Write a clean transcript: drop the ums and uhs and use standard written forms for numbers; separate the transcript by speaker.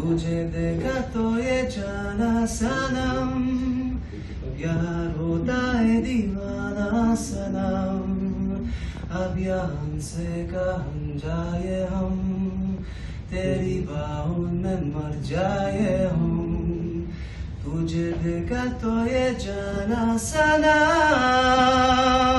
Speaker 1: तुझे देखा तो ये जाना सनम, प्यार होता है दीवाना सनम। अब यहाँ से कहाँ जाए हम, तेरी बाहों में मर जाए हम। तुझे देखा तो ये जाना सनम।